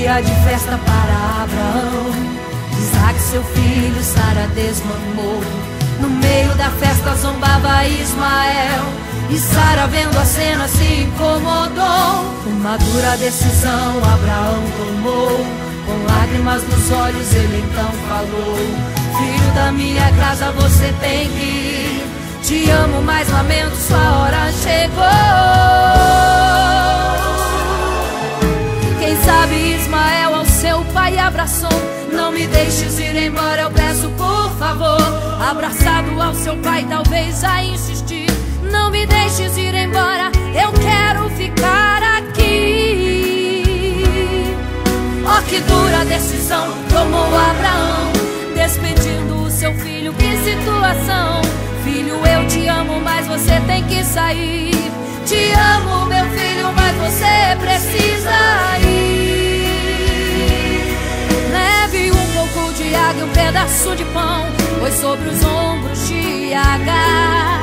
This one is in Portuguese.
dia de festa para Abraão. Isaac, seu filho, Sara desmamou. No meio da festa zombava Ismael, e Sara, vendo a cena, se incomodou. Uma dura decisão Abraão tomou. Com lágrimas nos olhos ele então falou: filho da minha casa, você tem que ir. Te amo, mas lamento, sua hora chegou. Quem sabe Ismael ao seu pai abraçou. Não me deixes ir embora, eu peço por favor. Abraçado ao seu pai, talvez a insistir. Não me deixes ir embora, eu quero ficar aqui. Oh, que dura decisão tomou Abraão, despedindo o seu filho, que situação. Filho, eu te amo, mas você tem que sair. Te amo, meu filho, mas você precisa ir. Leve um pouco de água e um pedaço de pão, pois sobre os ombros de Agar